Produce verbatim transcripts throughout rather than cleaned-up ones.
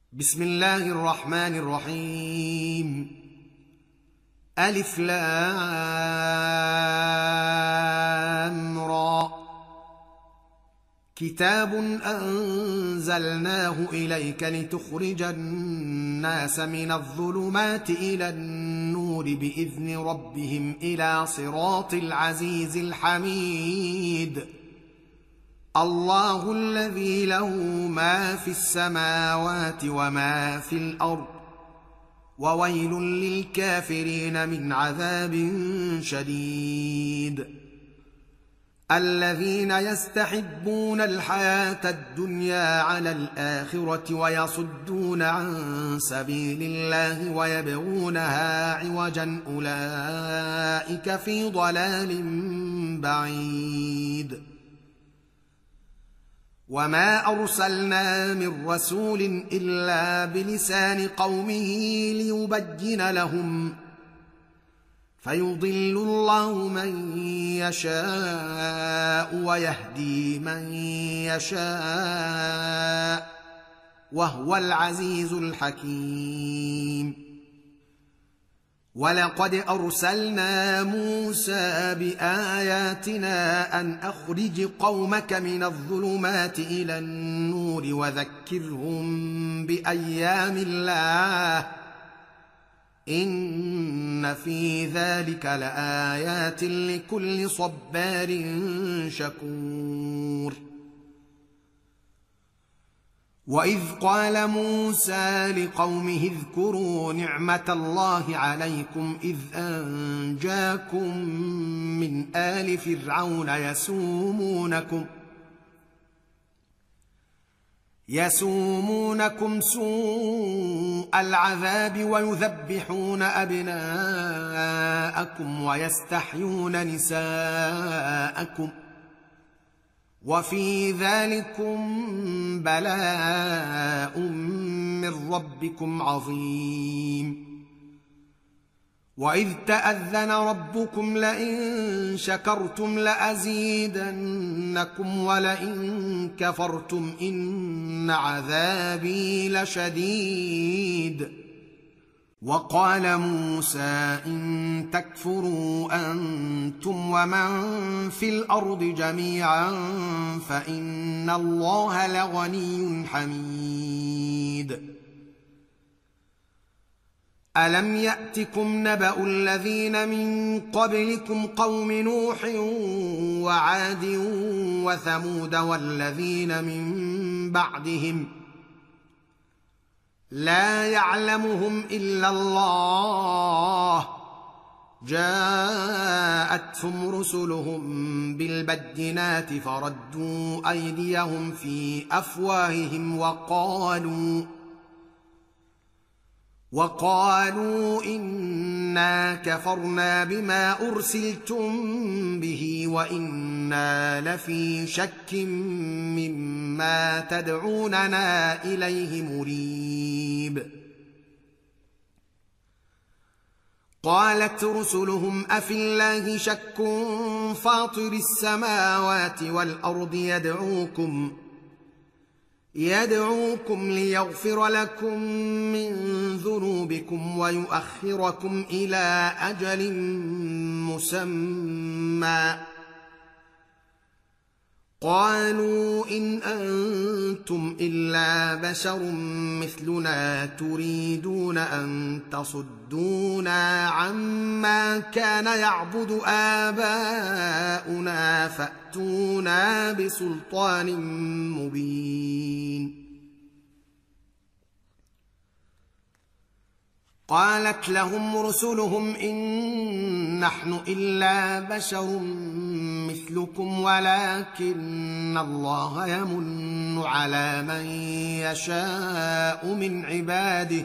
بسم الله الرحمن الرحيم. ألف لام را. كتاب أنزلناه إليك لتخرج الناس من الظلمات إلى النور بإذن ربهم إلى صراط العزيز الحميد. الله الذي له ما في السماوات وما في الأرض، وويل للكافرين من عذاب شديد. الذين يستحبون الحياة الدنيا على الآخرة ويصدون عن سبيل الله ويبغونها عوجا، أولئك في ضلال بعيد. وما أرسلنا من رسول إلا بلسان قومه ليبين لهم، فيضل الله من يشاء ويهدي من يشاء، وهو العزيز الحكيم. ولقد أرسلنا موسى بآياتنا أن أخرج قومك من الظلمات إلى النور وذكرهم بأيام الله، إن في ذلك لآيات لكل صبار شكور. وإذ قال موسى لقومه اذكروا نعمة الله عليكم إذ أنجاكم من آل فرعون يسومونكم يسومونكم سوء العذاب ويذبحون أبناءكم ويستحيون نساءكم، وفي ذلكم بلاء من ربكم عظيم. وإذ تأذن ربكم لئن شكرتم لأزيدنكم ولئن كفرتم إن عذابي لشديد. وقال موسى إن تكفروا أنتم ومن في الأرض جميعا فإن الله لغني حميد. ألم يأتكم نبأ الذين من قبلكم قوم نوح وعاد وثمود والذين من بعدهم لا يعلمهم إلا الله، جاءتهم رسلهم بالبينات فردوا أيديهم في أفواههم وقالوا وقالوا إنا كفرنا بما أرسلتم به وإنا لفي شك مما تدعوننا إليه مريب. قالت رسلهم أفي الله شك فاطر السماوات والأرض يدعوكم يدعوكم ليغفر لكم من ذنوبكم ويؤخركم إلى أجل مسمى. قالوا إن أنتم إلا بشر مثلنا تريدون أن تصدونا عما كان يعبد آباؤنا فأتونا بسلطان مبين. قالت لهم رسلهم إن نحن إلا بشر مثلكم ولكن الله يمن على من يشاء من عباده،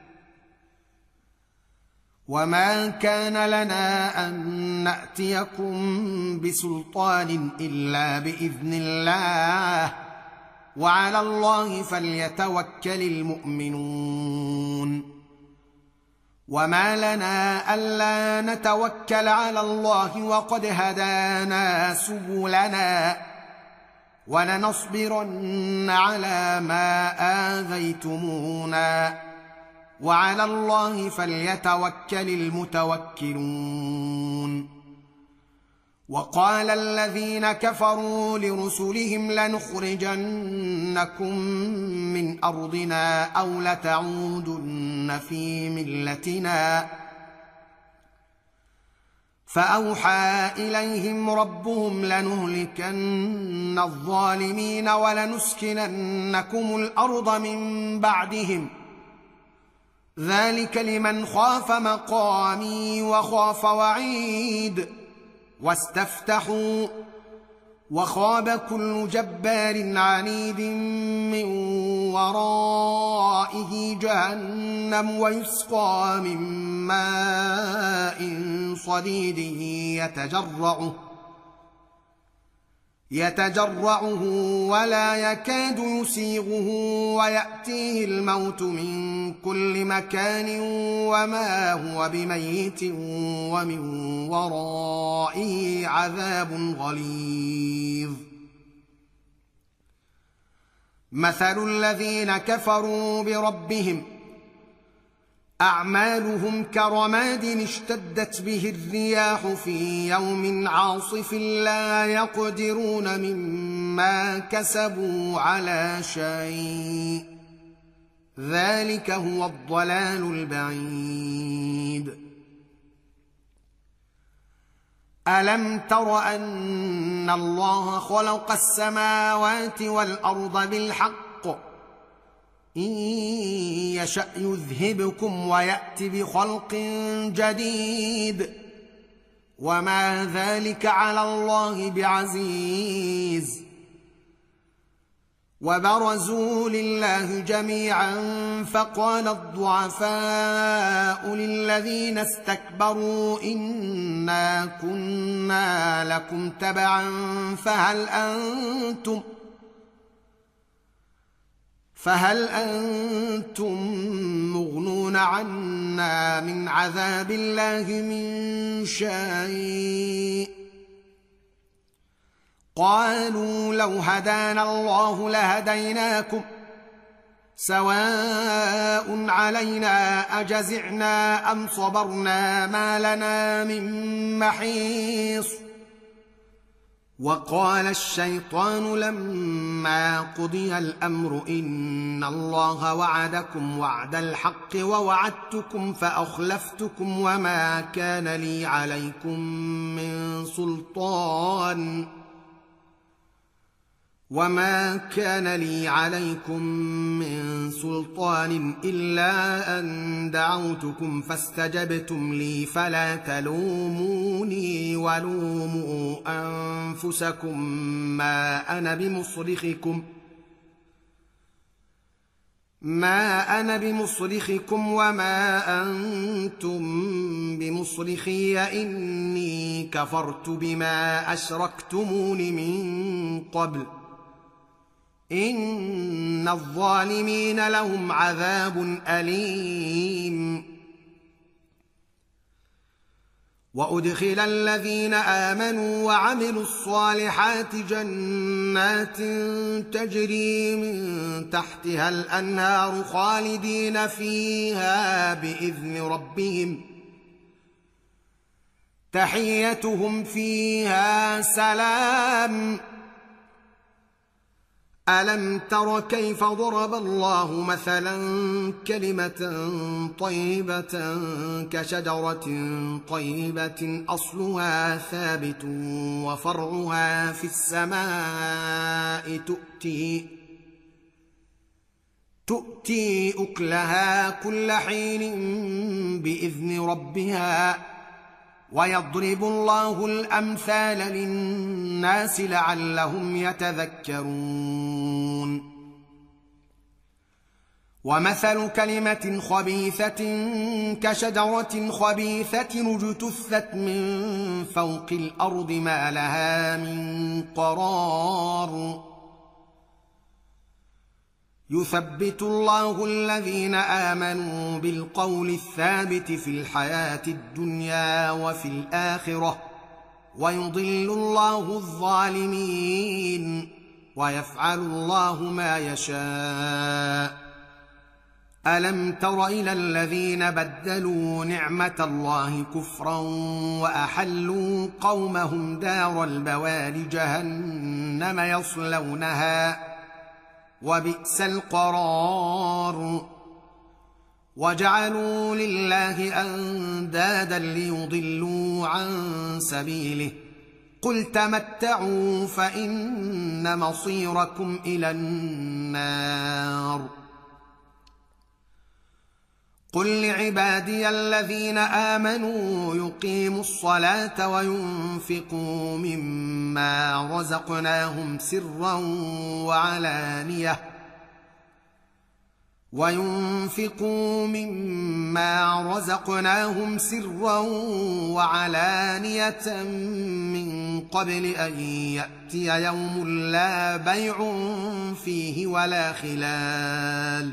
وما كان لنا أن نأتيكم بسلطان إلا بإذن الله، وعلى الله فليتوكل المؤمنون. وما لنا ألا نتوكل على الله وقد هدانا سبلنا ولنصبرن على ما آذيتمونا وعلى الله فليتوكل المتوكلون. وقال الذين كفروا لرسلهم لنخرجنكم من أرضنا أو لتعودن في ملتنا فأوحى إليهم ربهم لنهلكن الظالمين ولنسكننكم الأرض من بعدهم ذلك لمن خاف مقامي وخاف وعيد. واستفتحوا وخاب كل جبار عنيد من ورائه جهنم ويسقى من ماء صديد يتجرعه يتجرعه ولا يكاد يسيغه ويأتيه الموت من كل مكان وما هو بميت ومن ورائه عذاب غليظ. مثل الذين كفروا بربهم أعمالهم كرماد اشتدت به الرياح في يوم عاصف لا يقدرون مما كسبوا على شيء ذلك هو الضلال البعيد. ألم تر أن الله خلق السماوات والأرض بالحق إن يشأ يذهبكم ويأت بخلق جديد وما ذلك على الله بعزيز. وبرزوا لله جميعا فقال الضعفاء للذين استكبروا إنا كنا لكم تبعا فهل أنتم فهل أنتم مغنون عنا من عذاب الله من شيء؟ قالوا لو هدانا الله لهديناكم سواء علينا أجزعنا أم صبرنا ما لنا من محيص. وقال الشيطان لما قضي الأمر إن الله وعدكم وعد الحق ووعدتكم فأخلفتكم وما كان لي عليكم من سلطان وما كان لي عليكم من سلطان إلا أن دعوتكم فاستجبتم لي فلا تلوموني ولوموا أنفسكم ما أنا بمصرخكم ما أنا بمصرخكم وما أنتم بمصرخي إني كفرت بما أشركتمون من قبل إن الظالمين لهم عذاب أليم. وأدخل الذين آمنوا وعملوا الصالحات جنات تجري من تحتها الأنهار خالدين فيها بإذن ربهم تحيتهم فيها سلام. ألم تر كيف ضرب الله مثلا كلمة طيبة كشجرة طيبة أصلها ثابت وفرعها في السماء تؤتي تؤتي أكلها كل حين بإذن ربها ويضرب الله الأمثال للناس لعلهم يتذكرون. ومثل كلمة خبيثة كشجرة خبيثة اجتثت من فوق الأرض ما لها من قرار. يثبت الله الذين آمنوا بالقول الثابت في الحياة الدنيا وفي الآخرة ويضل الله الظالمين. ويفعل الله ما يشاء. ألم تر إلى الذين بدلوا نعمة الله كفرا وأحلوا قومهم دار البوار جهنم يصلونها وبئس القرار. وجعلوا لله أندادا ليضلوا عن سبيله قل تمتعوا فإن مصيركم إلى النار. قل لعبادي الذين آمنوا يقيموا الصلاة وينفقوا مما رزقناهم سرا وعلانية وينفقوا مما رزقناهم سرا وعلانية من قبل أن يأتي يوم لا بيع فيه ولا خلال.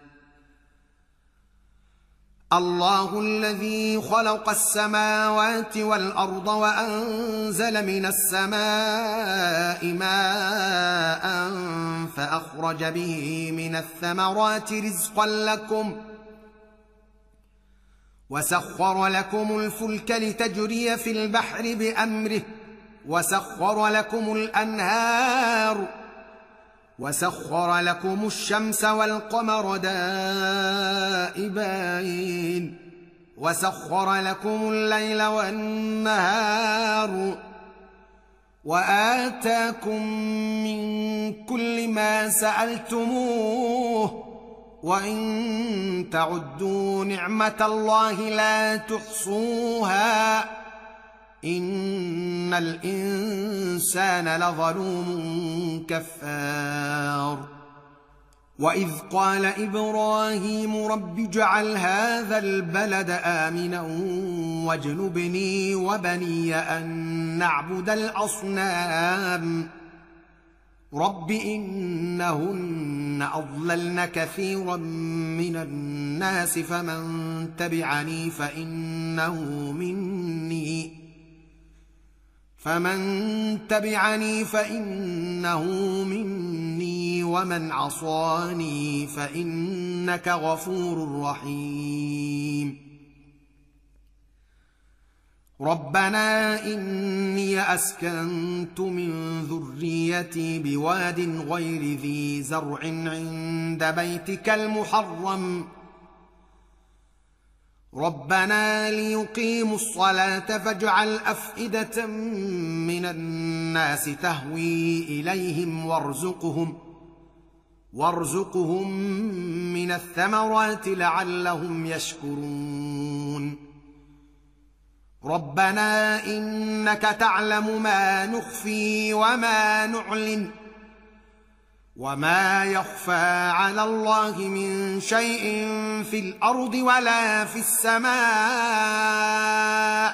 الله الذي خلق السماوات والأرض وأنزل من السماء ماء فأخرج به من الثمرات رزقا لكم وسخر لكم الفلك لتجري في البحر بأمره وسخر لكم الأنهار وسخر لكم الشمس والقمر دائبين وسخر لكم الليل والنهار وآتاكم من كل ما سألتموه وإن تعدوا نعمة الله لا تحصوها إن الإنسان لظلوم كفار. وإذ قال إبراهيم رب اجعل هذا البلد آمنا واجنبني وبني أن نعبد الأصنام رب إنهن أضللن كثيرا من الناس فمن تبعني فإنه مني فمن تبعني فإنه مني ومن عصاني فإنك غفور رحيم. ربنا إني أسكنت من ذريتي بواد غير ذي زرع عند بيتك المحرم ربنا ليقيموا الصلاة فاجعل أفئدة من الناس تهوي إليهم وارزقهم وارزقهم من الثمرات لعلهم يشكرون. ربنا إنك تعلم ما نخفي وما نعلن وما يخفى على الله من شيء في الأرض ولا في السماء.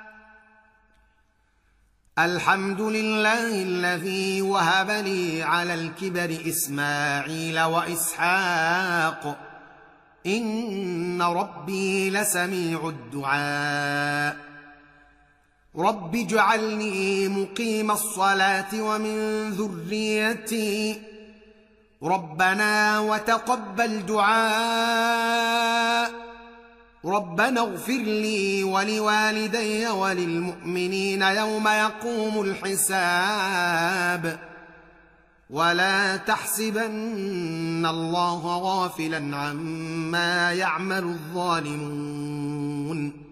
الحمد لله الذي وهب لي على الكبر إسماعيل وإسحاق إن ربي لسميع الدعاء. رب اجعلني مقيم الصلاة ومن ذريتي ربنا وتقبل دعاء. ربنا اغفر لي ولوالدي وللمؤمنين يوم يقوم الحساب ولا تحسبن الله غافلا عما يعمل الظالمون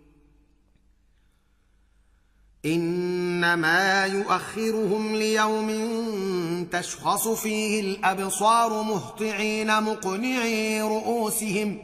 إنما يؤخرهم ليوم تشخص فيه الأبصار مهطعين مقنعي رؤوسهم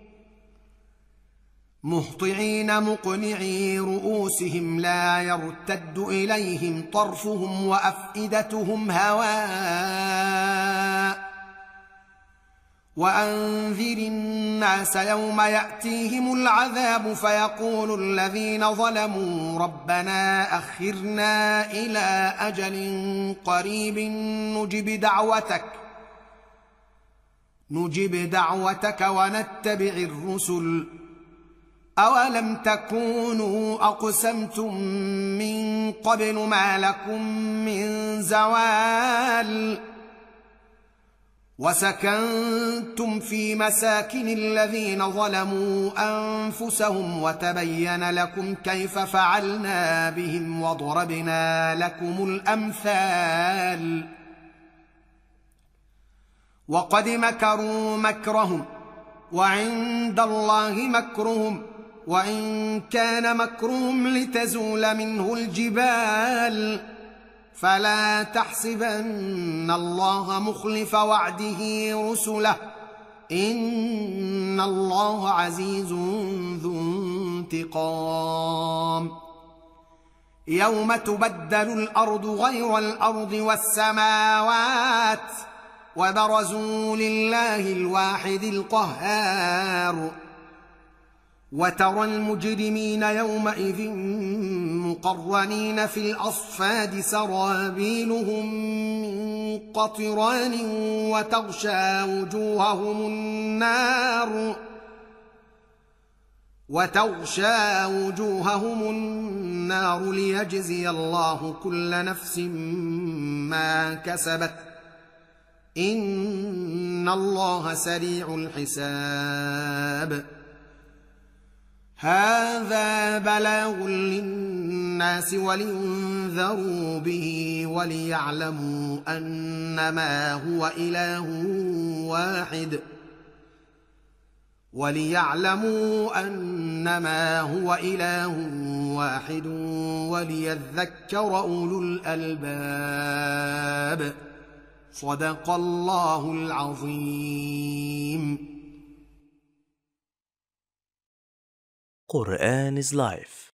مهطعين مقنعي رؤوسهم لا يرتد إليهم طرفهم وأفئدتهم هواء. وأنذر الناس يوم يأتيهم العذاب فيقول الذين ظلموا ربنا أخرنا إلى أجل قريب نجب دعوتك نجب دعوتك ونتبع الرسل أولم تكونوا أقسمتم من قبل ما لكم من زوال وسكنتم في مساكن الذين ظلموا أنفسهم وتبين لكم كيف فعلنا بهم وضربنا لكم الأمثال وقد مكروا مكرهم وعند الله مكرهم وإن كان مكرهم لتزول منه الجبال فلا تحسبن الله مخلف وعده رسله إن الله عزيز ذو انتقام يوم تبدل الأرض غير الأرض والسماوات وبرزوا لله الواحد القهار وترى المجرمين يومئذ مقرنين في الأصفاد سرابيلهم من قطران وتغشى وجوههم النار وتغشى وجوههم النار ليجزي الله كل نفس ما كسبت إن الله سريع الحساب هذا بلاغ للناس ولينذروا به وليعلموا أنما هو إله واحد وليعلموا أنما هو إله واحد وليذكر أولو الألباب صدق الله العظيم. Quran is life.